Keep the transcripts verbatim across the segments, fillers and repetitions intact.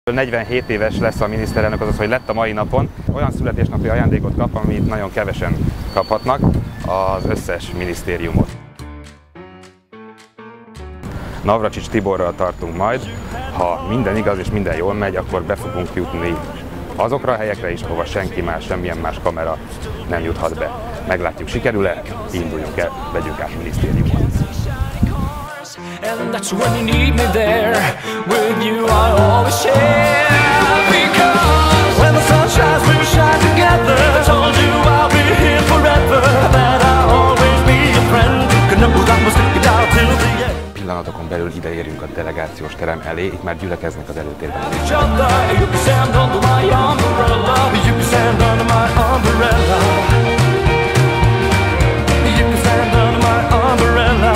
negyvenhét éves lesz a miniszterelnök, azaz, hogy lett a mai napon. Olyan születésnapi ajándékot kap, amit nagyon kevesen kaphatnak, az összes minisztériumot. Navracsics Tiborral tartunk majd, ha minden igaz és minden jól megy, akkor be fogunk jutni azokra a helyekre is, ahova senki más, semmilyen más kamera nem juthat be. Meglátjuk, sikerül-e, induljunk el, vegyünk át minisztériumot. And that's when you need me there. With you I always share. Because when the sun shines, we'll shine together. I told you I'll be here forever. That I'll always be your friend. Can know that we'll stick it out till the end. Pillanatokon belül ide érünk a delegációs terem elé, itt már gyülekeznek az előtérben. You can stand under my umbrella. You can stand under my umbrella. You can stand under my umbrella.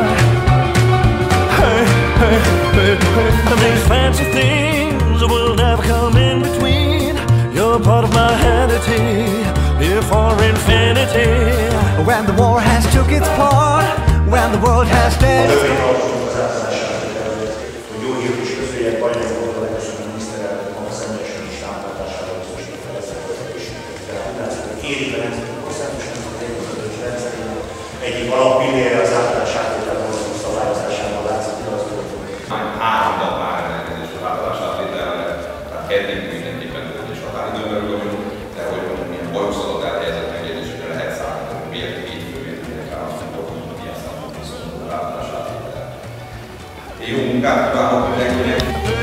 These fancy things will never come in between. You're part of my vanity, here for infinity. When the war has took its part, when the world has dead. Egyik alapillére az általános átvételmódok szabályozásában látszik igazolni. Három nap már rendelkezésre az általános átvételre, tehát kezdjük mindenképpen és határidőben vagyunk, de hogy mondjuk milyen bajúszadott elhelyezett megjegyzésre lehet számítani, hogy miért két fővételére azt mondjuk, hogy milyen számítani szólunk az általános átvételre. Jó munkát kívánok mindenkinek!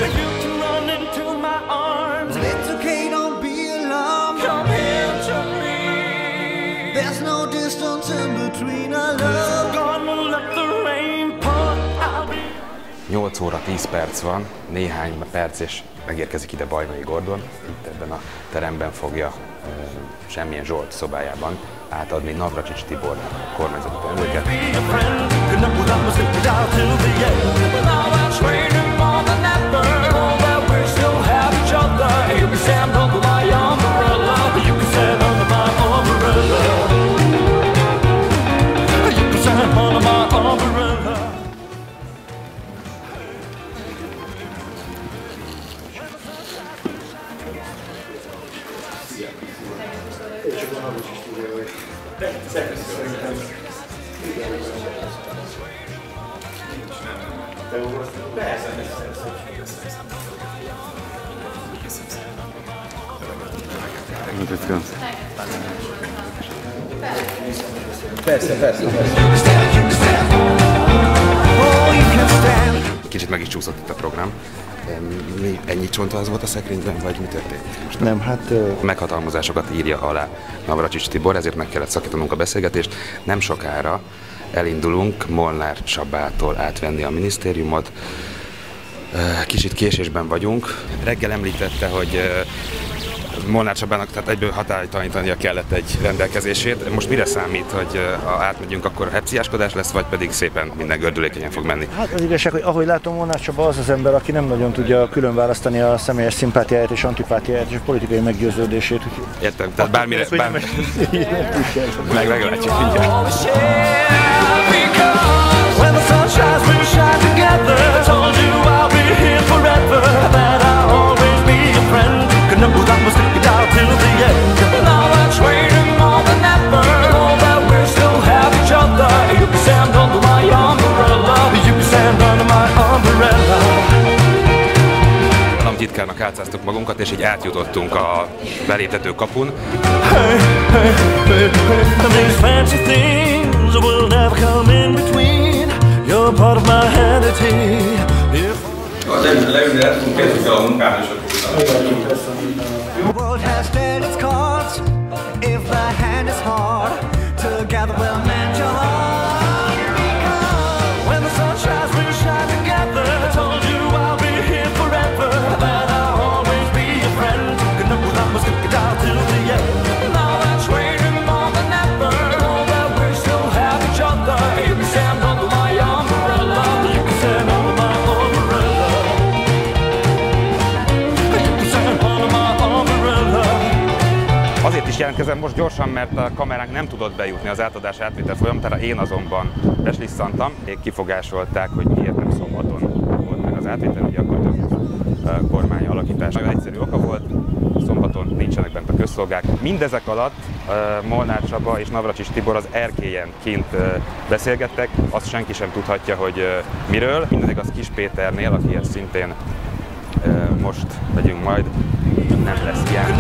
There's no distance in between our love. Gonna let the rain pour. nyolc óra tíz perc van, néhány perc és megérkezik ide Bajnai Gordon. Itt ebben a teremben fogja e, Semmilyen Zsolt szobájában átadni Navracsics Tibor kormányzati elnöket. Persze, persze, persze. Kicsit meg is csúszott itt a program. Mi, ennyi csonta az volt a szekrényben, vagy mi történt? Most nem, hát... Uh... Meghatalmazásokat írja alá Navracsics Tibor, ezért meg kellett szakítanunk a beszélgetést. Nem sokára elindulunk Molnár Csabától átvenni a minisztériumot. Kicsit késésben vagyunk. Reggel említette, hogy Molnár Csabának tehát egyből hatálytalanítania kellett egy rendelkezését. Most mire számít, hogy ha átmegyünk, akkor hepciáskodás lesz, vagy pedig szépen minden gördülékenyen fog menni? Hát az igazság, hogy ahogy látom, Molnár Csaba az az ember, aki nem nagyon tudja külön választani a személyes szimpátiáját és antipátiáját és a politikai meggyőződését. Értem, tehát bármire... Bár... meg meglátjuk mindjárt. Titkárnak átszáztuk magunkat, és így átjutottunk a beléptető kapun. Az előtt leülni, el tudunk kezdjük el a munkát, és Azért is jelentkezem most gyorsan, mert a kameránk nem tudott bejutni az átadás átvétel folyamatára, én azonban beslisszantam. Még kifogásolták, hogy miért nem szombaton volt meg az átvétel, ugye akkor kormány alakítás. Nagyon egyszerű oka volt, szombaton nincsenek bent a közszolgák. Mindezek alatt Molnár Csaba és Navracsics Tibor az erkélyen kint beszélgettek, azt senki sem tudhatja, hogy miről. Mindedig az Kis Péternél, akihez szintén most megyünk majd, nem lesz ilyen.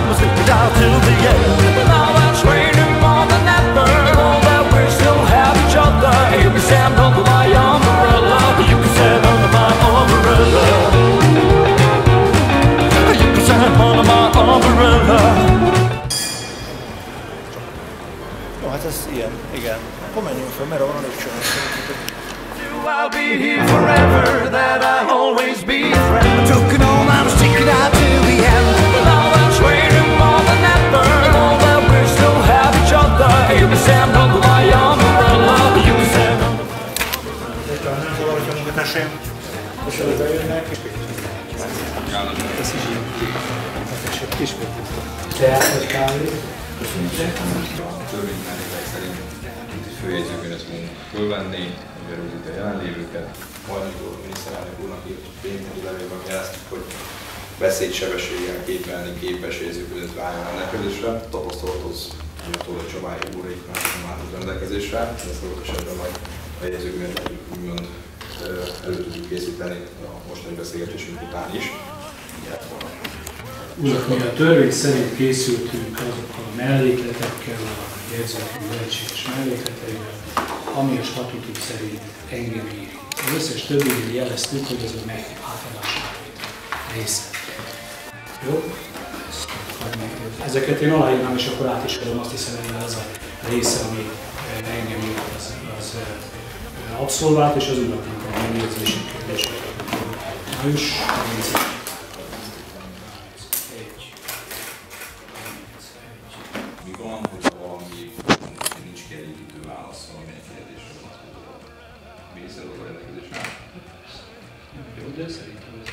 Jó, hát ez ilyen, igen. Akkor menjünk fel, merre van a lépcsőn. I'll be here forever, that I'll always be a friend. I took it all, I'm sticking out till the end. Well, now I'm waiting more than ever. Know that we still have each other. You can stand under my umbrella. You can stand under Nem valahogy a munkatársaim, és előbb bejönnek. Tehát, hogy kávé. A törvénymelléklet szerint itt főjegyzőkönyvet fogunk fölvenni, hogy rögzíti a jelenlévőket. Valamikor miniszterelnök úrnak írt pénteki levélben jeleztük, hogy beszédsebességgel képelni képes jegyzőkönyvet váljon rendelkezésre. Tapasztalathoz Tóth Csabály úrék már nem állnak rendelkezésre, ezt adott esetben majd a jegyzőkönyvet úgymond elő tudjuk készíteni a mostani beszélgetésünk után is. Urak, mi a törvény szerint készültünk azokkal a mellékletekkel, a jegyzőkönyv lehetséges mellékleteivel, ami a statútum szerint engem éri. Az összes többinél jeleztük, hogy ez a meg átadás része. Jó? Ezeket én aláírnám, és akkor át is adom, azt hiszem, hogy ez a része, ami engem éri, az, az abszolvált, és az uraknak a megjegyzési kérdések. Május harmincadikai. Mi van, hogyha valami nincs kielégítő válasz valamilyen kérdésre vonatkozóan? Miniszter úr a rendelkezésre? Jó, de szerintem ez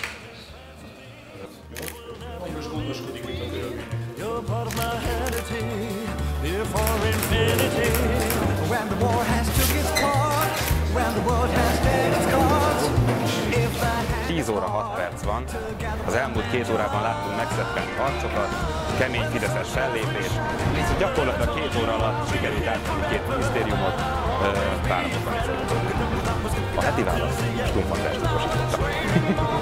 Most gondoskodik itt a körülmény. You're part of my identity, here for infinity. When the war has took its part, when the world has dealt its cards. tíz óra hat perc van. Az elmúlt két órában láttunk megszeppent harcokat, kemény fideszes fellépés. Gyakorlatilag két óra alatt sikerült átvenni két minisztériumot, páromokban is. A heti válasz Stumpf Andrást utasította.